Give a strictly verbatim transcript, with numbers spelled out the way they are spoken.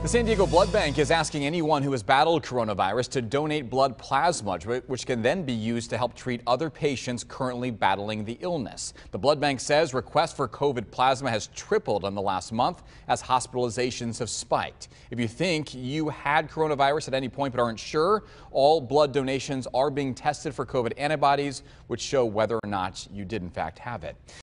The San Diego Blood Bank is asking anyone who has battled coronavirus to donate blood plasma, which can then be used to help treat other patients currently battling the illness. The blood bank says requests for COVID plasma has tripled in the last month as hospitalizations have spiked. If you think you had coronavirus at any point but aren't sure, all blood donations are being tested for COVID antibodies, which show whether or not you did in fact have it.